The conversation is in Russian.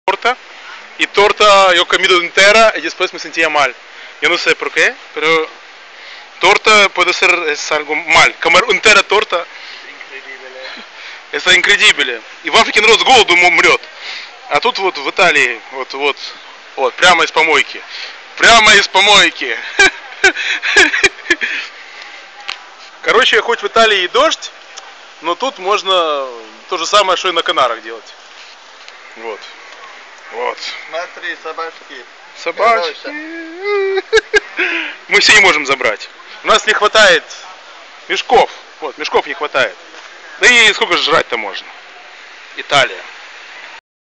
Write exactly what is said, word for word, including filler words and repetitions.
torta e torta eu comido inteira e depois me sentia mal. Eu não sei porquê, pero torta pode ser algo mal. Comer inteira torta это incredibile. И в Африке народ с голоду умрет. А тут вот в Италии, вот, вот, вот, прямо из помойки. Прямо из помойки. Короче, хоть в Италии и дождь, но тут можно то же самое, что и на Канарах делать. Вот. Вот. Смотри, собачки. Собачки. Мы все не можем забрать. У нас не хватает мешков. Вот, мешков не хватает. Да и сколько же жрать-то можно? Италия.